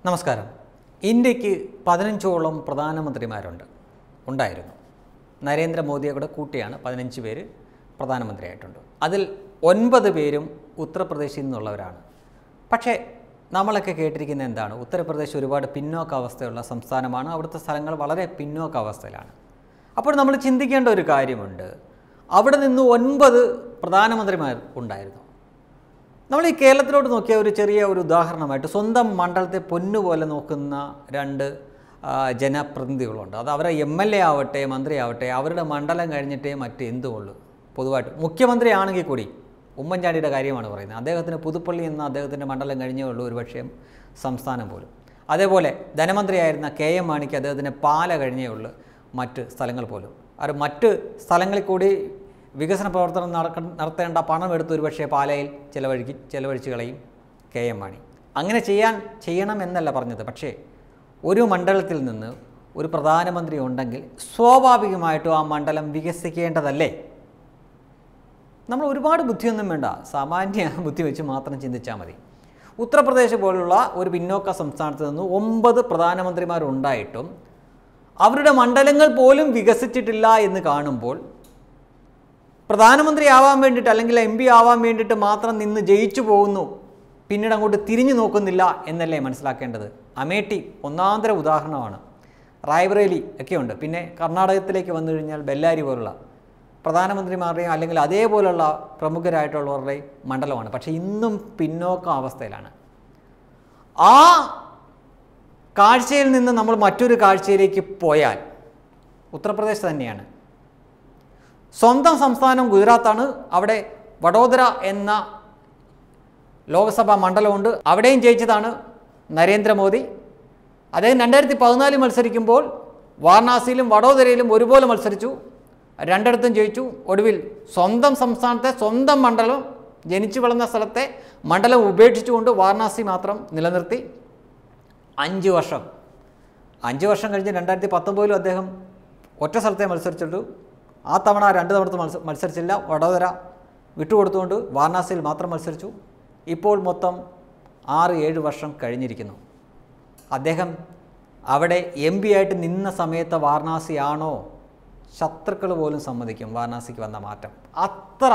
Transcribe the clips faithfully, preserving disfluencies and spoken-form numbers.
നമസ്കാരം. ഇന്ത്യക്ക് പതിനഞ്ചോളം പ്രധാനമന്ത്രിമാരുണ്ട് ഉണ്ടായിരുന്നു. നരേന്ദ്രമോദിയെ കൂടെ കൂട്ടിയാണ് പതിനഞ്ച് പേര് പ്രധാനമന്ത്രിയായിട്ടുണ്ട്. അതിൽ ഒൻപത് പേരും ഉത്തർപ്രദേശിൽ നിന്നുള്ളവരാണ്. പക്ഷേ നമ്മളൊക്കെ കേട്ടിരിക്കുന്ന എന്താണ്, ഉത്തർപ്രദേശ് ഒരുപാട് പിന്നോക്കാവസ്ഥയുള്ള സംസ്ഥാനമാണ്. അവിടുത്തെ സ്ഥലങ്ങൾ വളരെ പിന്നോക്കാവസ്ഥയിലാണ്. അപ്പോൾ നമ്മൾ ചിന്തിക്കേണ്ട ഒരു കാര്യമുണ്ട്, അവിടെ നിന്ന് ഒൻപത് പ്രധാനമന്ത്രിമാർ ഉണ്ടായിരുന്നു. നമ്മൾ ഈ കേരളത്തിലോട്ട് നോക്കിയ ഒരു ചെറിയ ഒരു ഉദാഹരണമായിട്ട് സ്വന്തം മണ്ഡലത്തെ പൊന്നുപോലെ നോക്കുന്ന രണ്ട് ജനപ്രതിനിധികളുണ്ട്. അത് അവരെ എം എൽ എ ആവട്ടെ മന്ത്രിയാവട്ടെ അവരുടെ മണ്ഡലം കഴിഞ്ഞിട്ടേ മറ്റെന്തുമുള്ളൂ. പൊതുവായിട്ട് മുഖ്യമന്ത്രി ആണെങ്കിൽ കൂടി ഉമ്മൻചാണ്ടിയുടെ കാര്യമാണ് പറയുന്നത്. അദ്ദേഹത്തിന് പുതുപ്പള്ളി എന്ന അദ്ദേഹത്തിൻ്റെ മണ്ഡലം കഴിഞ്ഞേ ഉള്ളൂ ഒരുപക്ഷേ സംസ്ഥാനം പോലും. അതേപോലെ ധനമന്ത്രിയായിരുന്ന കെ എം മാണിക്ക് അദ്ദേഹത്തിൻ്റെ പാല കഴിഞ്ഞേ ഉള്ളൂ മറ്റ് സ്ഥലങ്ങൾ പോലും. അത് മറ്റ് സ്ഥലങ്ങളിൽ കൂടി വികസന പ്രവർത്തനം നടക്ക നടത്തേണ്ട പണം എടുത്ത് ഒരുപക്ഷെ പാലയിൽ ചിലവഴിക്ക് ചിലവഴിച്ച് കളയും കെ എം മാണി. അങ്ങനെ ചെയ്യാൻ ചെയ്യണം എന്നല്ല പറഞ്ഞത്. പക്ഷേ ഒരു മണ്ഡലത്തിൽ നിന്ന് ഒരു പ്രധാനമന്ത്രി ഉണ്ടെങ്കിൽ സ്വാഭാവികമായിട്ടും ആ മണ്ഡലം വികസിക്കേണ്ടതല്ലേ? നമ്മൾ ഒരുപാട് ബുദ്ധിയൊന്നും വേണ്ട, സാമാന്യ ബുദ്ധി വെച്ച് മാത്രം ചിന്തിച്ചാൽ മതി. ഉത്തർപ്രദേശ് പോലുള്ള ഒരു പിന്നോക്ക സംസ്ഥാനത്ത് നിന്ന് ഒമ്പത് പ്രധാനമന്ത്രിമാരുണ്ടായിട്ടും അവരുടെ മണ്ഡലങ്ങൾ പോലും വികസിച്ചിട്ടില്ല എന്ന് കാണുമ്പോൾ പ്രധാനമന്ത്രി ആവാൻ വേണ്ടിയിട്ട് അല്ലെങ്കിൽ എം പി ആവാൻ വേണ്ടിയിട്ട് മാത്രം നിന്ന് ജയിച്ചു പോകുന്നു, പിന്നീട് അങ്ങോട്ട് തിരിഞ്ഞു നോക്കുന്നില്ല എന്നല്ലേ മനസ്സിലാക്കേണ്ടത്. അമേഠി ഒന്നാന്തര ഉദാഹരണമാണ്. റായ്ബറേലി ഒക്കെയുണ്ട്. പിന്നെ കർണാടകത്തിലേക്ക് വന്നു കഴിഞ്ഞാൽ ബെല്ലാരി പോലുള്ള പ്രധാനമന്ത്രിമാരുടെയും അല്ലെങ്കിൽ അതേപോലുള്ള പ്രമുഖരായിട്ടുള്ളവരുടെയും മണ്ഡലമാണ്. പക്ഷേ ഇന്നും പിന്നോക്ക അവസ്ഥയിലാണ്. ആ കാഴ്ചയിൽ നിന്ന് നമ്മൾ മറ്റൊരു കാഴ്ചയിലേക്ക് പോയാൽ ഉത്തർപ്രദേശ് തന്നെയാണ്. സ്വന്തം സംസ്ഥാനം ഗുജറാത്താണ്. അവിടെ വഡോദര എന്ന ലോക്സഭാ മണ്ഡലമുണ്ട്. അവിടെയും ജയിച്ചതാണ് നരേന്ദ്രമോദി. അദ്ദേഹം രണ്ടായിരത്തി പതിനാലിൽ മത്സരിക്കുമ്പോൾ വാരണാസിയിലും വഡോദരയിലും ഒരുപോലെ മത്സരിച്ചു, രണ്ടിടത്തും ജയിച്ചു. ഒടുവിൽ സ്വന്തം സംസ്ഥാനത്തെ സ്വന്തം മണ്ഡലം ജനിച്ചു വളർന്ന സ്ഥലത്തെ മണ്ഡലം ഉപേക്ഷിച്ചുകൊണ്ട് വാരണാസി മാത്രം നിലനിർത്തി. അഞ്ച് വർഷം അഞ്ച് വർഷം കഴിഞ്ഞ് രണ്ടായിരത്തി പത്തൊമ്പതിലും അദ്ദേഹം ഒറ്റ സ്ഥലത്തെ മത്സരിച്ചിട്ടു. ആ തവണ രണ്ട് തവണത്ത് മത്സ മത്സരിച്ചില്ല വഡോദര വിട്ടുകൊടുത്തുകൊണ്ട് വാരണാസിയിൽ മാത്രം മത്സരിച്ചു. ഇപ്പോൾ മൊത്തം ആറ് ഏഴ് വർഷം കഴിഞ്ഞിരിക്കുന്നു. അദ്ദേഹം അവിടെ എം പി ആയിട്ട് നിന്ന സമയത്ത് വാരണാസിയാണോ? ശത്രുക്കൾ പോലും സമ്മതിക്കും വാരണാസിക്ക് വന്ന മാറ്റം. അത്ര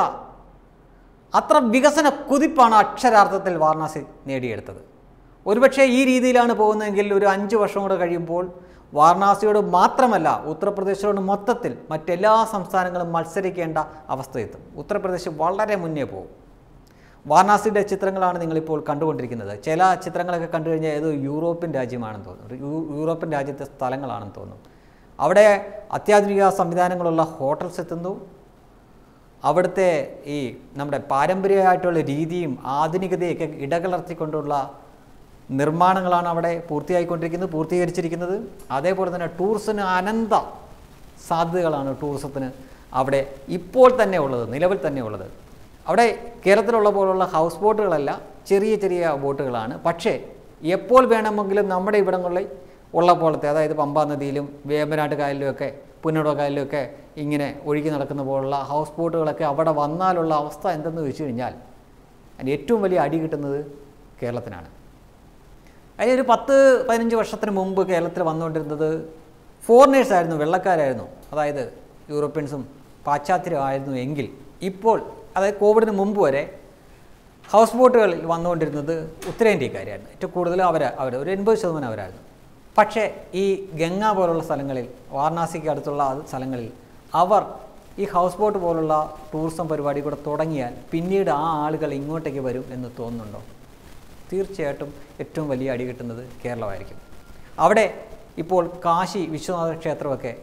അത്ര വികസന കുതിപ്പാണ് അക്ഷരാർത്ഥത്തിൽ വാരണാസി നേടിയെടുത്തത്. ഒരുപക്ഷെ ഈ രീതിയിലാണ് പോകുന്നതെങ്കിൽ ഒരു അഞ്ച് വർഷം കൂടെ കഴിയുമ്പോൾ വാരണാസിയോട് മാത്രമല്ല ഉത്തർപ്രദേശിനോട് മൊത്തത്തിൽ മറ്റെല്ലാ സംസ്ഥാനങ്ങളും മത്സരിക്കേണ്ട അവസ്ഥയെത്തും. ഉത്തർപ്രദേശ് വളരെ മുന്നേ പോകും. വാരണാസിയുടെ ചിത്രങ്ങളാണ് നിങ്ങളിപ്പോൾ കണ്ടുകൊണ്ടിരിക്കുന്നത്. ചില ചിത്രങ്ങളൊക്കെ കണ്ടു കഴിഞ്ഞാൽ ഏതോ യൂറോപ്യൻ രാജ്യമാണെന്ന് തോന്നുന്നു, യൂറോപ്യൻ രാജ്യത്തെ സ്ഥലങ്ങളാണെന്ന് തോന്നുന്നു. അവിടെ അത്യാധുനിക സംവിധാനങ്ങളുള്ള ഹോട്ടൽസ് എത്തുന്നു. അവിടുത്തെ ഈ നമ്മുടെ പാരമ്പര്യമായിട്ടുള്ള രീതിയും ആധുനികതയൊക്കെ ഇടകലർത്തിക്കൊണ്ടുള്ള നിർമ്മാണങ്ങളാണ് അവിടെ പൂർത്തിയായിക്കൊണ്ടിരിക്കുന്നത് പൂർത്തീകരിച്ചിരിക്കുന്നത്. അതേപോലെ തന്നെ ടൂറിസത്തിന് അനന്ത സാധ്യതകളാണ് ടൂറിസത്തിന് അവിടെ ഇപ്പോൾ തന്നെ ഉള്ളത്, നിലവിൽ തന്നെ ഉള്ളത്. അവിടെ കേരളത്തിലുള്ള പോലുള്ള ഹൗസ് ബോട്ടുകളല്ല, ചെറിയ ചെറിയ ബോട്ടുകളാണ്. പക്ഷേ എപ്പോൾ വേണമെങ്കിലും നമ്മുടെ ഇവിടങ്ങളിൽ ഉള്ള പോലത്തെ, അതായത് പമ്പാ നദിയിലും വേമ്പനാട്ട് കായലിലുമൊക്കെ പുന്നട കായലിലുമൊക്കെ ഇങ്ങനെ ഒഴുകി നടക്കുന്ന പോലുള്ള ഹൗസ് ബോട്ടുകളൊക്കെ അവിടെ വന്നാലുള്ള അവസ്ഥ എന്തെന്ന് വെച്ച് കഴിഞ്ഞാൽ അതിന് ഏറ്റവും വലിയ അടി കിട്ടുന്നത് കേരളത്തിനാണ്. അതിൽ ഒരു പത്ത് പതിനഞ്ച് വർഷത്തിന് മുമ്പ് കേരളത്തിൽ വന്നുകൊണ്ടിരുന്നത് ഫോറിനേഴ്സായിരുന്നു, വെള്ളക്കാരായിരുന്നു, അതായത് യൂറോപ്യൻസും പാശ്ചാത്യരുമായിരുന്നു. എങ്കിൽ ഇപ്പോൾ അതായത് കോവിഡിന് മുമ്പ് വരെ ഹൗസ് ബോട്ടുകളിൽ വന്നുകൊണ്ടിരുന്നത് ഉത്തരേന്ത്യക്കാരായിരുന്നു. ഏറ്റവും കൂടുതൽ അവർ അവർ ഒരു എൺപത് ശതമാനം അവരായിരുന്നു. പക്ഷേ ഈ ഗംഗ പോലുള്ള സ്ഥലങ്ങളിൽ, വാരണാസിക്ക് അടുത്തുള്ള സ്ഥലങ്ങളിൽ അവർ ഈ ഹൗസ് ബോട്ട് പോലുള്ള ടൂറിസം പരിപാടി കൂടെ തുടങ്ങിയാൽ പിന്നീട് ആ ആളുകൾ ഇങ്ങോട്ടേക്ക് വരും എന്ന് തോന്നുന്നുണ്ടോ? തീർച്ചയായിട്ടും ഏറ്റവും വലിയ അടി കിട്ടുന്നത് കേരളമായിരിക്കും. അവിടെ ഇപ്പോൾ കാശി വിശ്വനാഥ ക്ഷേത്രമൊക്കെ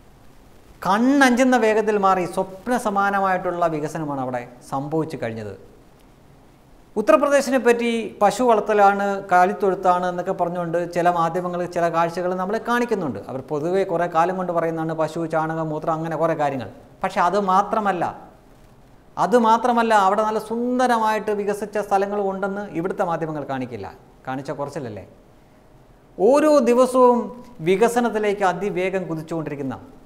കണ്ണഞ്ചുന്ന വേഗത്തിൽ മാറി സ്വപ്ന സമാനമായിട്ടുള്ള വികസനമാണ് അവിടെ സംഭവിച്ചു കഴിഞ്ഞത്. ഉത്തർപ്രദേശിനെ പറ്റി പശു വളർത്തലാണ്, കാലിത്തൊഴുത്താണ് എന്നൊക്കെ പറഞ്ഞുകൊണ്ട് ചില മാധ്യമങ്ങൾ ചില കാഴ്ചകൾ നമ്മളെ കാണിക്കുന്നുണ്ട്. അവർ പൊതുവേ കുറേ കാലം കൊണ്ട് പറയുന്നതാണ് പശു, ചാണകം, മൂത്രം, അങ്ങനെ കുറേ കാര്യങ്ങൾ. പക്ഷെ അത് മാത്രമല്ല അതുമാത്രമല്ല അവിടെ നല്ല സുന്ദരമായിട്ട് വികസിച്ച സ്ഥലങ്ങളും ഉണ്ടെന്ന് ഇവിടുത്തെ മാധ്യമങ്ങൾ കാണിക്കില്ല. കാണിച്ച കുറച്ചില്ലല്ലേ. ഓരോ ദിവസവും വികസനത്തിലേക്ക് അതിവേഗം കുതിച്ചുകൊണ്ടിരിക്കുന്ന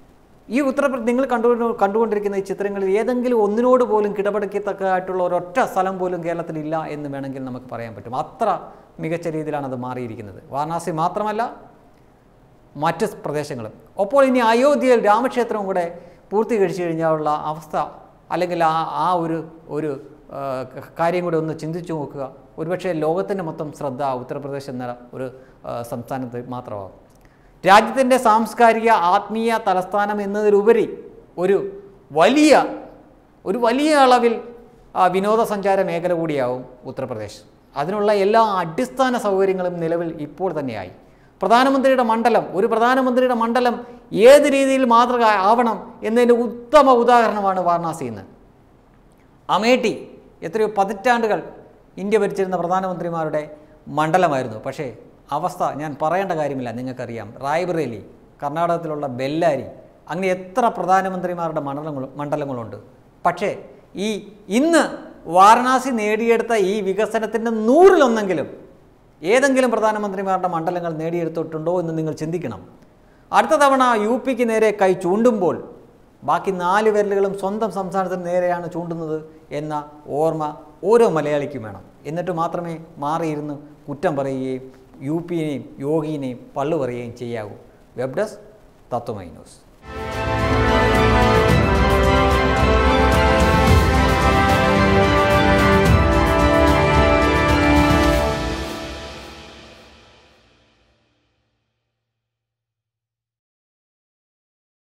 ഈ ഉത്തർപ്രദേശ് നിങ്ങൾ കണ്ടു കണ്ടുകൊണ്ടിരിക്കുന്ന ഈ ചിത്രങ്ങളിൽ ഏതെങ്കിലും ഒന്നിനോട് പോലും കിടപെടുക്കത്തക്കതായിട്ടുള്ള ഒരൊറ്റ സ്ഥലം പോലും കേരളത്തിലില്ല എന്ന് വേണമെങ്കിൽ നമുക്ക് പറയാൻ പറ്റും. അത്ര മികച്ച രീതിയിലാണ് അത് മാറിയിരിക്കുന്നത്. വാരണാസി മാത്രമല്ല, മറ്റ് പ്രദേശങ്ങളും. അപ്പോൾ ഇനി അയോധ്യയിൽ രാമക്ഷേത്രവും കൂടെ പൂർത്തീകരിച്ചു കഴിഞ്ഞാലുള്ള അവസ്ഥ, അല്ലെങ്കിൽ ആ ആ ഒരു ഒരു കാര്യം കൂടെ ഒന്ന് ചിന്തിച്ചു നോക്കുക. ഒരുപക്ഷെ ലോകത്തിൻ്റെ മൊത്തം ശ്രദ്ധ ഉത്തർപ്രദേശ് എന്ന ഒരു സംസ്ഥാനത്ത് മാത്രമാകും. രാജ്യത്തിൻ്റെ സാംസ്കാരിക ആത്മീയ തലസ്ഥാനം എന്നതിലുപരി ഒരു വലിയ ഒരു വലിയ അളവിൽ വിനോദസഞ്ചാര മേഖല കൂടിയാവും ഉത്തർപ്രദേശ്. അതിനുള്ള എല്ലാ അടിസ്ഥാന സൗകര്യങ്ങളും നിലവിൽ ഇപ്പോൾ തന്നെയായി. പ്രധാനമന്ത്രിയുടെ മണ്ഡലം, ഒരു പ്രധാനമന്ത്രിയുടെ മണ്ഡലം ഏത് രീതിയിൽ മാതൃക ആവണം എന്നതിൻ്റെ ഉത്തമ ഉദാഹരണമാണ് വാരണാസി. ഇന്ന് അമേഠി എത്രയോ പതിറ്റാണ്ടുകൾ ഇന്ത്യ ഭരിച്ചിരുന്ന പ്രധാനമന്ത്രിമാരുടെ മണ്ഡലമായിരുന്നു. പക്ഷേ അവസ്ഥ ഞാൻ പറയേണ്ട കാര്യമില്ല, നിങ്ങൾക്കറിയാം. റായ്ബറേലി, കർണാടകത്തിലുള്ള ബെല്ലാരി, അങ്ങനെ എത്ര പ്രധാനമന്ത്രിമാരുടെ മണ്ഡലങ്ങൾ മണ്ഡലങ്ങളുണ്ട്. പക്ഷേ ഈ ഇന്ന് വാരണാസി നേടിയെടുത്ത ഈ വികസനത്തിൻ്റെ നൂറിലൊന്നെങ്കിലും ഏതെങ്കിലും പ്രധാനമന്ത്രിമാരുടെ മണ്ഡലങ്ങൾ നേടിയെടുത്തിട്ടുണ്ടോ എന്ന് നിങ്ങൾ ചിന്തിക്കണം. അടുത്ത തവണ യു പിക്ക് നേരെ കൈ ചൂണ്ടുമ്പോൾ ബാക്കി നാല് വിരലുകളും സ്വന്തം സംസ്ഥാനത്തിന് നേരെയാണ് ചൂണ്ടുന്നത് എന്ന ഓർമ്മ ഓരോ മലയാളിക്കും വേണം. എന്നിട്ട് മാത്രമേ മാറിയിരുന്ന് കുറ്റം പറയുകയും യു പിയെയും യോഗിനെയും പള്ളു പറയുകയും ചെയ്യാവൂ. Web desk Tatwamayi news.